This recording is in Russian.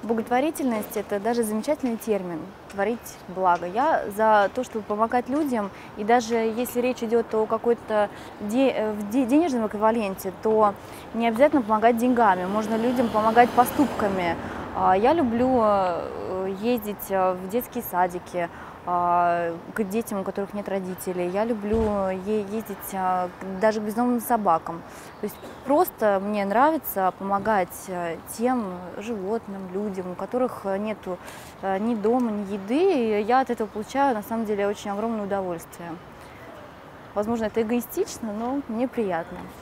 Благотворительность – это даже замечательный термин – творить благо. Я за то, чтобы помогать людям, и даже если речь идет о какой-то денежном эквиваленте, то не обязательно помогать деньгами, можно людям помогать поступками. Я люблю ездить в детские садики, к детям, у которых нет родителей. Я люблю ездить даже к бездомным собакам. То есть просто мне нравится помогать тем животным, людям, у которых нету ни дома, ни еды. И я от этого получаю, на самом деле, очень огромное удовольствие. Возможно, это эгоистично, но мне приятно.